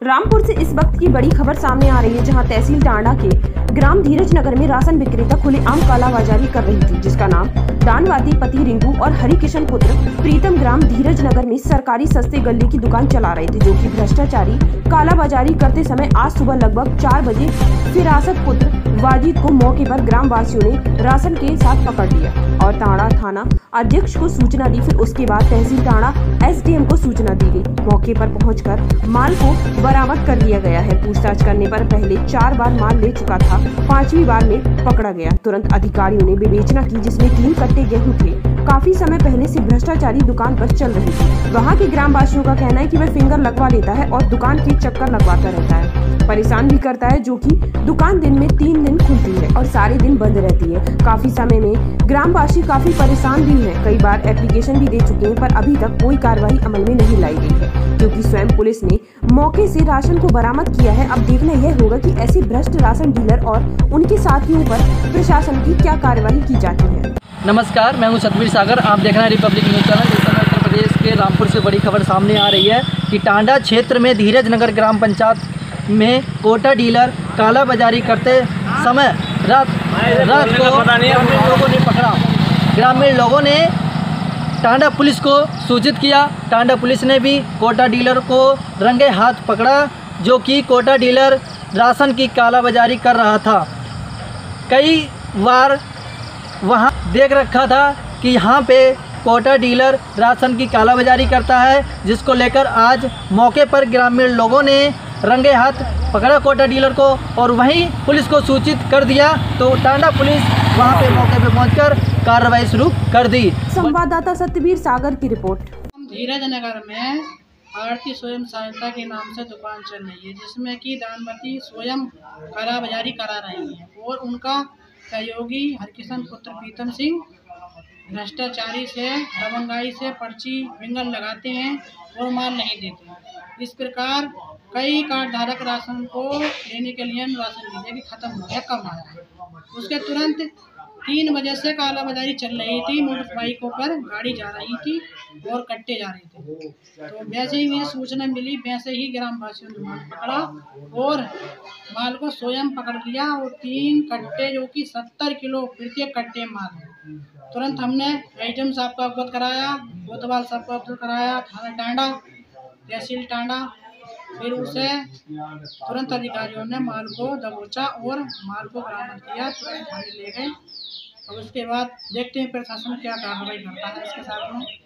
रामपुर से इस वक्त की बड़ी खबर सामने आ रही है, जहां तहसील टांडा के ग्राम धीरज नगर में राशन विक्रेता खुलेआम कालाबाजारी कर रही थी, जिसका नाम दानवाती पति रिंकू और हरि किशन पुत्र प्रीतम ग्राम धीरज नगर में सरकारी सस्ते गल्ले की दुकान चला रहे थे, जो कि भ्रष्टाचारी कालाबाजारी करते समय आज सुबह लगभग 4 बजे फिरासत पुत्र वाजिद को मौके पर ग्राम वासियों ने राशन के साथ पकड़ लिया और टांडा थाना अध्यक्ष को सूचना दी। फिर उसके बाद तहसील टांडा एसडीएम को सूचना दी गई। मौके पर पहुंचकर माल को बरामद कर लिया गया है। पूछताछ करने पर पहले 4 बार माल ले चुका था, 5वीं बार में पकड़ा गया। तुरंत अधिकारियों ने विवेचना की, जिसमें 3 कट्टे गेहूं थे। काफी समय पहले से भ्रष्टाचारी दुकान पर चल रही थी। वहाँ के ग्राम वासियों का कहना है कि वह फिंगर लगवा लेता है और दुकान के चक्कर लगवाता रहता है, परेशान भी करता है, जो कि दुकान दिन में 3 दिन खुलती है और सारे दिन बंद रहती है। काफी समय में ग्रामवासी काफी परेशान भी हैं। कई बार एप्लीकेशन भी दे चुके हैं, पर अभी तक कोई कार्रवाई अमल में नहीं लाई गई है, क्योंकि स्वयं पुलिस ने मौके से राशन को बरामद किया है। अब देखना यह होगा कि ऐसे भ्रष्ट राशन डीलर और उनके साथियों पर प्रशासन की क्या कार्रवाई की जाती है। नमस्कार, मैं हूं सतवीर सागर। आप देख रहे हैं रिपब्लिक न्यूज़ चैनल। इस समय उत्तर प्रदेश के रामपुर से बड़ी खबर सामने आ रही है कि टांडा क्षेत्र में धीरज नगर ग्राम पंचायत में कोटा डीलर कालाबाजारी करते समय रात को ग्रामीण लोगों ने पकड़ा। ग्रामीण लोगों ने टांडा पुलिस को सूचित किया। टांडा पुलिस ने भी कोटा डीलर को रंगे हाथ पकड़ा, जो कि कोटा डीलर राशन की कालाबाजारी कर रहा था। कई बार वहाँ देख रखा था कि यहाँ पे कोटा डीलर राशन की कालाबाजारी करता है, जिसको लेकर आज मौके पर ग्रामीण लोगों ने रंगे हाथ पकड़ा कोटा डीलर को और वहीं पुलिस को सूचित कर दिया। तो टांडा पुलिस वहाँ पे मौके पे पहुंचकर कार्रवाई शुरू कर दी। संवाददाता सतवीर सागर की रिपोर्ट। धीरज नगर में आरती स्वयं सहायता के नाम से दुकान चल रही है, जिसमें कि दानवती स्वयं कालाबाजारी करा रही है और उनका सहयोगी हरकिशन पुत्र प्रीतम सिंह भ्रष्टाचारी से दबंगाई से पर्ची फिंगर लगाते हैं और माल नहीं देते। इस प्रकार कई कार्ड धारक राशन को लेने के लिए राशन दीजिए कि खत्म हो गया, कम आया है। उसके तुरंत 3 बजे से कालाबाजारी चल रही थी। मोटरबाइकों पर गाड़ी जा रही थी और कट्टे जा रहे थे। तो वैसे ही मुझे सूचना मिली, वैसे ही ग्रामवासियों ने माल पकड़ा और माल को स्वयं पकड़ लिया और 3 कट्टे, जो कि 70 किलो प्रत्येक कट्टे माल है। तुरंत हमने एसडीएम साहब को अवगत कराया, कोतवाल साहब को अवगत कराया, थाना टांडा, तहसील टांडा। फिर उसे तुरंत अधिकारियों ने माल को दबोचा और माल को बरामद किया, तुरंत थाने ले गए। और उसके बाद देखते हैं प्रशासन क्या कार्रवाई करता है इसके साथ में।